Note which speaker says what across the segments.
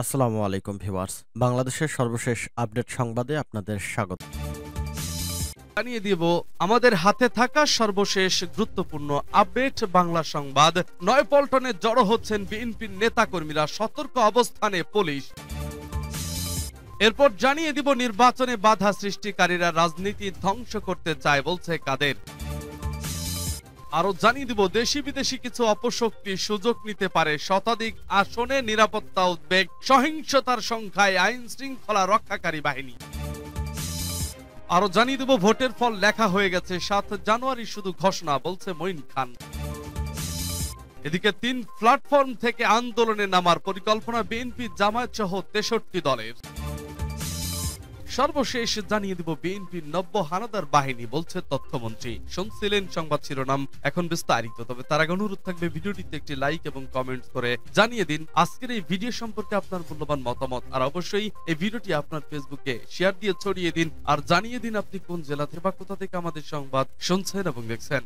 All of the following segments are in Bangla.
Speaker 1: আসসালামু আলাইকুম ভিউয়ার্স, বাংলাদেশের সর্বশেষ আপডেট সংবাদে আপনাদের স্বাগত।
Speaker 2: জানিয়ে দিব আমাদের হাতে থাকা সর্বশেষ গুরুত্বপূর্ণ আপডেট বাংলা সংবাদ। নয়াপল্টনে জড়ো হচ্ছেন বিএনপির নেতাকর্মীরা, সতর্ক অবস্থানে পুলিশ। এরপর জানিয়ে দিব নির্বাচনে বাধা সৃষ্টিকারীরা রাজনীতি ধ্বংস করতে চায় বলছে কাদের। আরো জানিয়ে দিব দেশি বিদেশি কিছু অপশক্তি সুযোগ নিতে পারে, শতাধিক আসনে নিরাপত্তা উদ্বেগ, সহিংসতার সংখ্যায় আইন শৃঙ্খলা রক্ষাকারী বাহিনী। আরো জানিয়ে দেব ভোটের ফল লেখা হয়ে গেছে, 7 জানুয়ারি শুধু ঘোষণা বলছে মঈন খান। এদিকে 3 প্ল্যাটফর্ম থেকে আন্দোলনে নামার পরিকল্পনা বিএনপি, জামায়াত সহ 63 দলের। সর্বশেষ জানিয়ে দিব বিএনপির নব্য হানাদার বাহিনী বলছে তথ্যমন্ত্রী। শুনছিলেন সংবাদ শিরোনাম, এখন বিস্তারিত। তবে তার আগে অনুরোধ থাকবে ভিডিওটিতে একটি লাইক এবং কমেন্টস করে জানিয়ে দিন আজকের এই ভিডিও সম্পর্কে আপনার মূল্যবান মতামত। আর অবশ্যই এই ভিডিওটি আপনার ফেসবুকে শেয়ার দিয়ে ছড়িয়ে দিন আর জানিয়ে দিন আপনি কোন জেলা থেকে বা কোথা থেকে আমাদের সংবাদ শুনছেন এবং দেখছেন।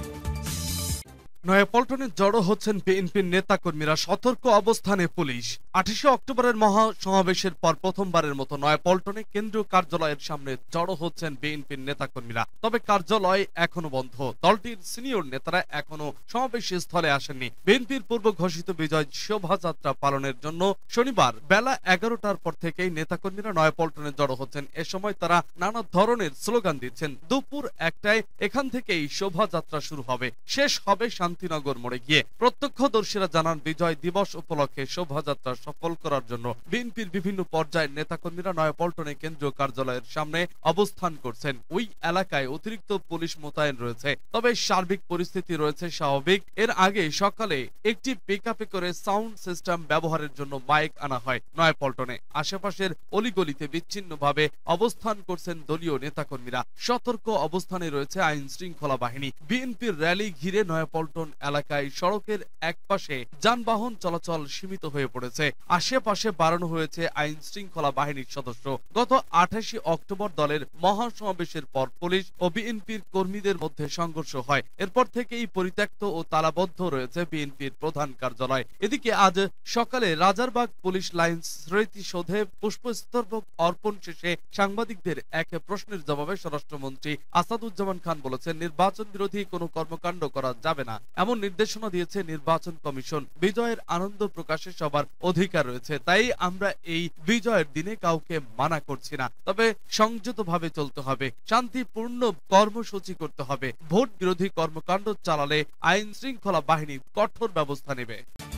Speaker 2: নয়াপল্টনে জড়ো হচ্ছেন বিএনপির নেতাকর্মীরা, সতর্ক অবস্থানে পুলিশ। 28 অক্টোবরের মহা সমাবেশের পর প্রথমবারের মতো নয়াপল্টনে কেন্দ্রীয় কার্যালয়ের সামনে জড়ো হচ্ছেন বিএনপির নেতাকর্মীরা। তবে কার্যালয় এখনো বন্ধ, দলটির সিনিয়র নেতারা এখনো সমাবেশ স্থলে আসেননি। বিএনপির পূর্ব ঘোষিত বিজয় শোভাযাত্রা পালনের জন্য শনিবার বেলা 11টার পর থেকেই নেতাকর্মীরা নয়াপল্টনে জড়ো হচ্ছেন। এ সময় তারা নানা ধরনের স্লোগান দিচ্ছেন। দুপুর 1টায় এখান থেকেই শোভাযাত্রা শুরু হবে, শেষ হবে শান্তিনগর মোড়ে গিয়ে। প্রত্যক্ষদর্শীরা জানান বিজয় দিবস উপলক্ষে শোভাযাত্রা সফল করার জন্য বিএনপির বিভিন্ন পর্যায়ের নেতাকর্মীরা নয়াপল্টনে কেন্দ্রীয় কার্যালয়ের সামনে অবস্থান করছেন। ওই এলাকায় অতিরিক্ত পুলিশ মোতায়েন রয়েছে, তবে সার্বিক পরিস্থিতি রয়েছে স্বাভাবিক। এর আগে সকালে একটি পিকআপে করে সাউন্ড সিস্টেম ব্যবহারের জন্য মাইক আনা হয় নয়াপল্টনে। আশেপাশের অলিগলিতে বিচ্ছিন্নভাবে অবস্থান করছেন দলীয় নেতাকর্মীরা। সতর্ক অবস্থানে রয়েছে আইন শৃঙ্খলা বাহিনী। বিএনপির র্যালি ঘিরে নয়াপল্টন এলাকায় সড়কের একপাশে যানবাহন চলাচল সীমিত হয়ে পড়েছে। আশেপাশে বাড়ানো হয়েছে আইন শৃঙ্খলা বাহিনীর সদস্য। গত 28 অক্টোবর দলের মহাসমাবেশের পর পুলিশ ও বিএনপির কর্মীদের মধ্যে সংঘর্ষ হয়। এরপর থেকেই পরিত্যক্ত ও তালাবদ্ধ রয়েছে বিএনপির প্রধান কার্যালয়। এদিকে আজ সকালে রাজারবাগ পুলিশ লাইন স্মৃতিসৌধে পুষ্পস্তবক অর্পণ শেষে সাংবাদিকদের এক প্রশ্নের জবাবে স্বরাষ্ট্রমন্ত্রী আসাদুজ্জামান খান বলেছেন, নির্বাচন বিরোধী কোনো কর্মকাণ্ড করা যাবে না, এমন নির্দেশনা দিয়েছে নির্বাচন কমিশন। বিজয়ের আনন্দ প্রকাশে সবার অধিকার রয়েছে, তাই আমরা এই বিজয়ের দিনে কাউকে মানা করছি না। তবে সংযতভাবে চলতে হবে, শান্তিপূর্ণ কর্মসূচি করতে হবে। ভোট বিরোধী কর্মকাণ্ড চালালে আইন শৃঙ্খলা বাহিনী কঠোর ব্যবস্থা নেবে।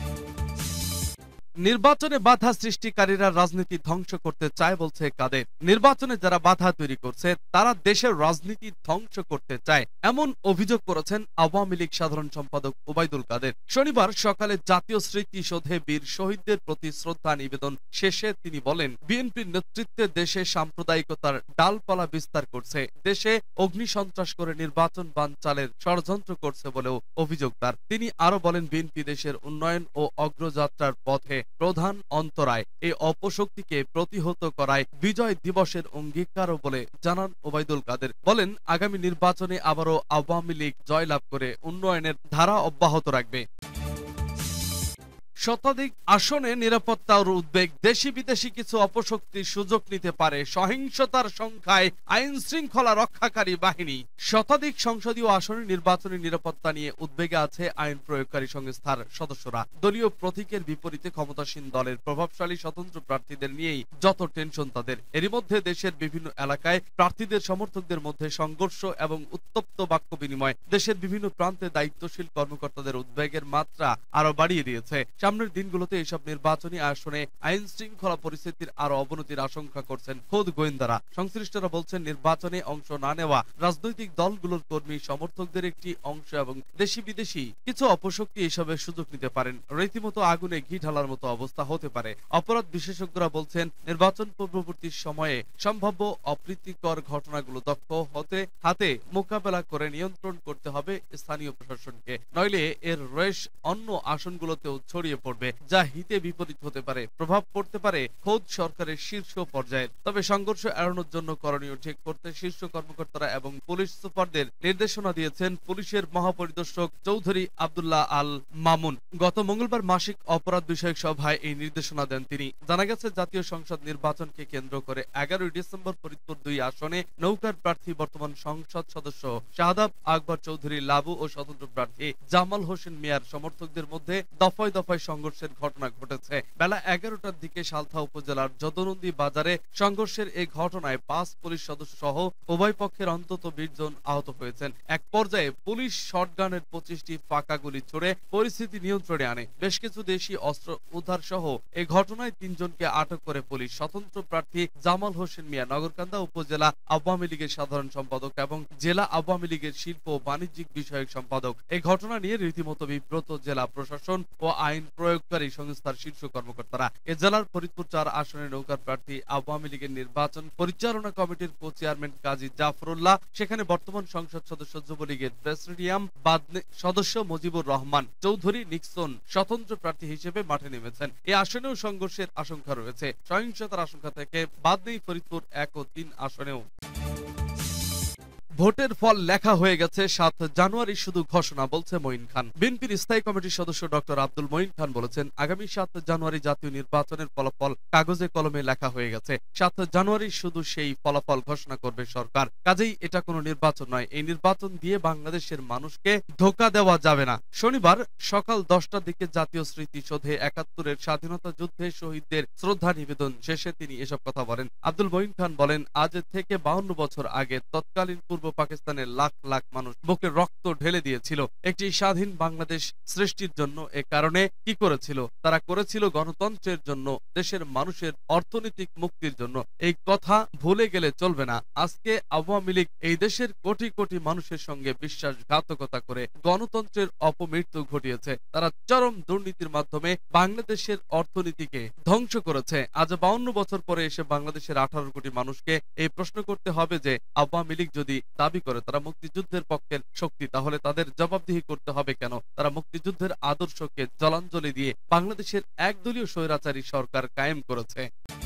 Speaker 2: নির্বাচনে বাধা সৃষ্টিকারীরা রাজনীতি ধ্বংস করতে চায় বলছে কাদের। নির্বাচনে যারা বাধা তৈরি করছে তারা দেশের রাজনীতি ধ্বংস করতে চায়, এমন অভিযোগ করেছেন আওয়ামী লীগ সাধারণ সম্পাদক ওবায়দুল কাদের। শনিবার সকালে জাতীয় স্মৃতিসৌধে বীর শহীদদের প্রতি শ্রদ্ধা নিবেদন শেষে তিনি বলেন, বিএনপির নেতৃত্বে দেশে সাম্প্রদায়িকতার ডালপালা বিস্তার করছে, দেশে অগ্নিসন্ত্রাস করে নির্বাচন বানচালের ষড়যন্ত্র করছে বলেও অভিযোগ তার। তিনি আরো বলেন, বিএনপি দেশের উন্নয়ন ও অগ্রযাত্রার পথে প্রধান অন্তরায়। এই অপশক্তিকে প্রতিহত করায় বিজয় দিবসের অঙ্গীকারও বলে জানান ওবায়দুল কাদের। বলেন, আগামী নির্বাচনে আবারও আওয়ামী লীগ জয়লাভ করে উন্নয়নের ধারা অব্যাহত রাখবে। শতাধিক আসনে নিরাপত্তার উদ্বেগ, দেশি বিদেশি কিছু অপশক্তি সুযোগ নিতে পারে, সহিংসতার সংখ্যায় আইন শৃঙ্খলা রক্ষাকারী বাহিনী। শতাধিক সংসদীয় আসনে নির্বাচনী নিরাপত্তা নিয়ে উদ্বেগে আছে আইন প্রয়োগকারী সংস্থার সদস্যরা। দলীয় প্রতীকের বিপরীতে ক্ষমতাসীন দলের প্রভাবশালী স্বতন্ত্র প্রার্থীদের নিয়েই যত টেনশন তাদের। এরই মধ্যে দেশের বিভিন্ন এলাকায় প্রার্থীদের সমর্থকদের মধ্যে সংঘর্ষ এবং উত্তপ্ত বাক্য বিনিময় দেশের বিভিন্ন প্রান্তে দায়িত্বশীল কর্মকর্তাদের উদ্বেগের মাত্রা আরো বাড়িয়ে দিয়েছে। সামনের দিনগুলোতে এসব নির্বাচনী আসনে আইন শৃঙ্খলা পরিস্থিতির আরো অবনতির আশঙ্কা করছেন খোদ গোয়েন্দারা। সংশ্লিষ্টরা বলছেন, নির্বাচনে অংশ না নেওয়া রাজনৈতিক দলগুলোর কর্মী সমর্থকদের একটি অংশ এবং দেশি বিদেশি কিছু অপশক্তি এসবের সুযোগ নিতে পারেন। রীতিমতো আগুনে ঘি ঢালার মতো অবস্থা হতে পারে। অপরাধ বিশেষজ্ঞরা বলছেন, নির্বাচন পূর্ববর্তী সময়ে সম্ভাব্য অপ্রীতিকর ঘটনাগুলো দক্ষ হাতে মোকাবেলা করে নিয়ন্ত্রণ করতে হবে স্থানীয় প্রশাসনকে, নইলে এর রেশ অন্য আসনগুলোতেও ছড়িয়ে পড়বে, যা হিতে বিপরীত হতে পারে। প্রভাব পড়তে পারে খোদ সরকারের শীর্ষ পর্যায়ের। তবে সংঘর্ষ এড়ানোর জন্য করণীয় ঠিক করতে শীর্ষ কর্মকর্তারা এবং পুলিশ সুপারদের নির্দেশনা দিয়েছেন পুলিশের মহাপরিদর্শক চৌধুরী আব্দুল্লাহ আল মামুন। গত মঙ্গলবার মাসিক অপরাধ বিষয়ক সভায় এই নির্দেশনা দেন তিনি। জানা গেছে, জাতীয় সংসদ নির্বাচনকে কেন্দ্র করে 11 ডিসেম্বর ফরিদপুর 2 আসনে নৌকার প্রার্থী বর্তমান সংসদ সদস্য শাহাদাব আকবর চৌধুরী লাবু ও স্বতন্ত্র প্রার্থী জামাল হোসেন মিয়ার সমর্থকদের মধ্যে দফায় দফায় সংঘর্ষের ঘটনা ঘটেছে। বেলা 11টার দিকে সালথা উপজেলার যদনন্দী বাজারে সংঘর্ষের এই ঘটনায় 5 পুলিশ সদস্য সহ উভয় পক্ষের অন্তত 20 জন আহত হয়েছেন। এক পর্যায়ে পুলিশ শটগানের 25টি ফাঁকা গুলি ছুড়ে পরিস্থিতি নিয়ন্ত্রণে আনে। বেশ কিছু দেশি অস্ত্র উদ্ধার সহ এই ঘটনায় 3 জনকে আটক করে পুলিশ। স্বতন্ত্র প্রার্থী জামাল হোসেন মিয়া নগরকান্দা উপজেলা আওয়ামী লীগের সাধারণ সম্পাদক এবং জেলা আওয়ামী লীগের শিল্প ও বাণিজ্যিক বিষয়ক সম্পাদক। এই ঘটনা নিয়ে রীতিমতো বিব্রত জেলা প্রশাসন ও আইন প্রয়োগকারী সংস্থার শীর্ষ কর্মকর্তারা। এ জেলার ফরিদপুর 4 আসনের নৌকার প্রার্থী আওয়ামী লীগের নির্বাচন পরিচালনা কমিটির চেয়ারম্যান কাজী জাফরুল্লাহ, সেখানে বর্তমান সংসদ সদস্য যুবলীগের প্রেসিডিয়াম সদস্য মুজিবুর রহমান চৌধুরী নিক্সন স্বতন্ত্র প্রার্থী হিসেবে মাঠে নেমেছেন। এই আসনেও সংঘর্ষের আশঙ্কা রয়েছে। সহিংসতার আশঙ্কা থেকে বাদ নেই ফরিদপুর 1 ও 3 আসনেও। ভোটের ফল লেখা হয়ে গেছে, 7 জানুয়ারি শুধু ঘোষণা, বলছে মঈন খান। বিএনপির স্থায়ী কমিটির সদস্য ডক্টর আব্দুল মঈন খান বলেছেন, আগামী 7 জানুয়ারি জাতীয় নির্বাচনের ফলাফল কাগজে কলমে লেখা হয়ে গেছে। 7 জানুয়ারি শুধু সেই ফলাফল ঘোষণা করবে সরকার। কাজেই এটা কোনো নির্বাচন নয়। এই নির্বাচন দিয়ে বাংলাদেশের মানুষকে ধোঁকা দেওয়া যাবে না। শনিবার সকাল 10টার দিকে জাতীয় স্মৃতিসৌধে 71-এর স্বাধীনতা যুদ্ধে শহীদদের শ্রদ্ধা নিবেদন শেষে তিনি এসব কথা বলেন। আব্দুল মঈন খান বলেন, আজ থেকে 52 বছর আগে তৎকালীন পূর্ব পাকিস্তানের লাখ লাখ মানুষ বুকে রক্ত ঢেলে দিয়েছিল একটি স্বাধীন বাংলাদেশ সৃষ্টির জন্য। এ কারণে কি করেছিল? তারা করেছিল গণতন্ত্রের জন্য, দেশের মানুষের অর্থনৈতিক মুক্তির জন্য। এই কথা ভুলে গেলে চলবে না। আজকে আওয়ামী লীগ এই দেশের কোটি কোটি মানুষের সঙ্গে বিশ্বাসঘাতকতা করে গণতন্ত্রের অপমৃত্যু ঘটিয়েছে। তারা চরম দুর্নীতির মাধ্যমে বাংলাদেশের অর্থনীতিকে ধ্বংস করেছে। আজ 52 বছর পরে এসে বাংলাদেশের 18 কোটি মানুষকে এই প্রশ্ন করতে হবে যে আওয়ামী লীগ যদি দাবি করে তারা মুক্তিযুদ্ধের পক্ষের শক্তি, তাহলে তাদের জবাবদিহি করতে হবে কেন তারা মুক্তিযুদ্ধের আদর্শকে জলাঞ্জলি দিয়ে বাংলাদেশের একদলীয় স্বৈরাচারী সরকার কায়েম করেছে।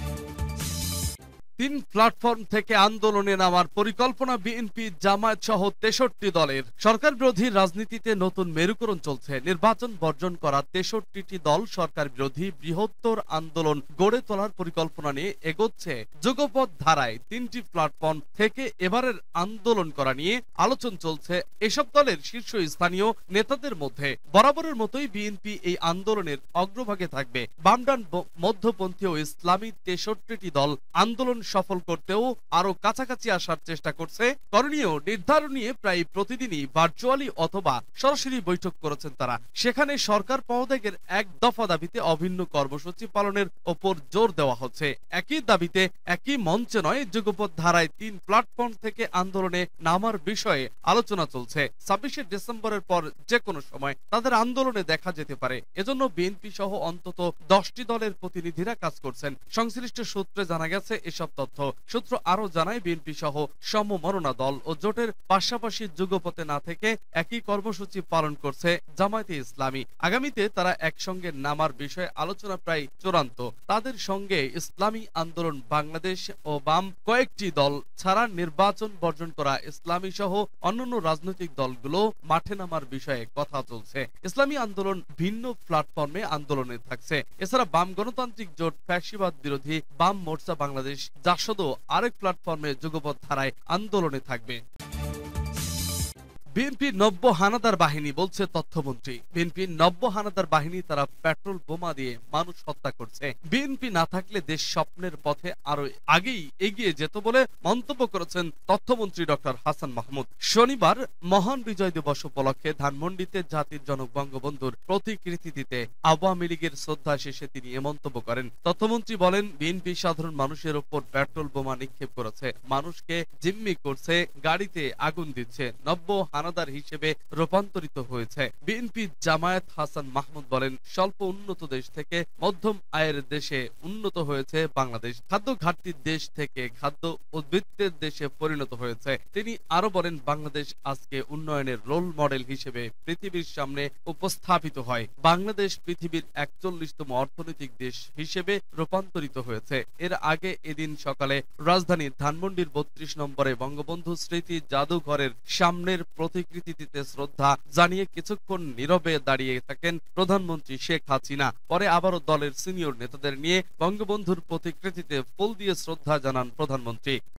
Speaker 2: 3 প্ল্যাটফর্ম থেকে আন্দোলনে নামার পরিকল্পনা বিএনপি, জামায়াত সহ 63 দলের। সরকার বিরোধী রাজনীতিতে নতুন মেরুকরণ চলছে। নির্বাচন বর্জন করা 63টি দল সরকার বিরোধী বৃহত্তর আন্দোলন গড়ে তোলার পরিকল্পনা নিয়ে এগোচ্ছে। যুগপৎ ধারায় 3টি প্ল্যাটফর্ম থেকে এবারের আন্দোলন করা নিয়ে আলোচনা চলছে এসব দলের শীর্ষস্থানীয় নেতাদের মধ্যে। বরাবরের মতোই বিএনপি এই আন্দোলনের অগ্রভাগে থাকবে। বামডান, মধ্যপন্থী ও ইসলামী 63টি দল আন্দোলন সফল করতেও আরো কাছাকাছি আসার চেষ্টা করছে। করণীয় নির্ধারণ নিয়ে প্রায় প্রতিদিনই ভার্চুয়ালি অথবা সরাসরি বৈঠক করেছেন তারা। সেখানে সরকার পদত্যাগের এক দফা দাবিতে অভিন্ন কর্মসূচি পালনের ওপর জোর দেওয়া হচ্ছে। একই দাবিতে একই মঞ্চে নয়, যুগপৎ ধারায় 3 প্ল্যাটফর্ম থেকে আন্দোলনে নামার বিষয়ে আলোচনা চলছে। 26শে ডিসেম্বরের পর যে কোনো সময় তাদের আন্দোলনে দেখা যেতে পারে। এজন্য বিএনপি সহ অন্তত 10টি দলের প্রতিনিধিরা কাজ করছেন। সংশ্লিষ্ট সূত্রে জানা গেছে এসব তথ্য। সূত্র আরো জানায়, বিএনপি সহ সমমননা দল ও জোটের পাশাপাশি যুগপথে না থেকে একই কর্মসূচি পালন করছে জামায়াতে ইসলামী। আগামীতে তারা একসঙ্গে নামার বিষয়ে আলোচনা প্রায় চূড়ান্ত। তাদের সঙ্গে ইসলামী আন্দোলন বাংলাদেশ ও বাম কয়েকটি দল ছাড়া নির্বাচন বর্জন করা ইসলামী সহ অন্যান্য রাজনৈতিক দলগুলো মাঠে নামার বিষয়ে কথা চলছে। ইসলামী আন্দোলন ভিন্ন প্ল্যাটফর্মে আন্দোলনে থাকছে। এছাড়া বাম গণতান্ত্রিক জোট, ফ্যাসিবাদ বিরোধী বাম মোর্চা বাংলাদেশ, জাসদও আরেক প্ল্যাটফর্মে যুগপৎ ধারায় আন্দোলনে থাকবে। বিএনপির নব্য হানাদার বাহিনী, বলছে তথ্যমন্ত্রী। বিএনপির নব্য হানাদার বাহিনী তারা পেট্রোল বোমা দিয়ে মানুষ হত্যা করছে। বিএনপি না থাকলে দেশ স্বপ্নের পথে আরো আগেই এগিয়ে যেত বলে মন্তব্য করেছেন তথ্যমন্ত্রী ডক্টর হাসান মাহমুদ। শনিবার মহান বিজয় দিবস উপলক্ষে ধানমন্ডিতে জাতির জনক বঙ্গবন্ধুর প্রতিকৃতি দিতে আওয়ামী লীগের শ্রদ্ধা শেষে তিনি এ মন্তব্য করেন। তথ্যমন্ত্রী বলেন, বিএনপি সাধারণ মানুষের উপর পেট্রোল বোমা নিক্ষেপ করেছে, মানুষকে জিম্মি করছে, গাড়িতে আগুন দিচ্ছে। নব্য হানাদার পানাদার হিসেবে রূপান্তরিত হয়েছে। বিএনপি জামায়াত হাসান মাহমুদ বলেন, স্বল্প উন্নত দেশ থেকে মধ্যম আয়ের দেশে উন্নত হয়েছে বাংলাদেশ। খাদ্য ঘাটতির দেশ থেকে খাদ্য উদ্বৃত্তের দেশে পরিণত হয়েছে। তিনি আরো বলেন, বাংলাদেশ আজকে উন্নয়নের রোল মডেল হিসেবে পৃথিবীর সামনে উপস্থাপিত হয়। বাংলাদেশ পৃথিবীর ৪১তম অর্থনৈতিক দেশ হিসেবে রূপান্তরিত হয়েছে। এর আগে এদিন সকালে রাজধানীর ধানমন্ডির ৩২ নম্বরে বঙ্গবন্ধু স্মৃতি জাদুঘরের সামনের প্রতিকৃতিতে শ্রদ্ধা জানিয়ে কিছুক্ষণ নীরবে দাঁড়িয়ে থাকেন প্রধানমন্ত্রী শেখ হাসিনা। পরে আবারও দলের সিনিয়র নেতাদের নিয়ে বঙ্গবন্ধুর প্রতিকৃতিতে ফুল দিয়ে শ্রদ্ধা জানান প্রধানমন্ত্রী।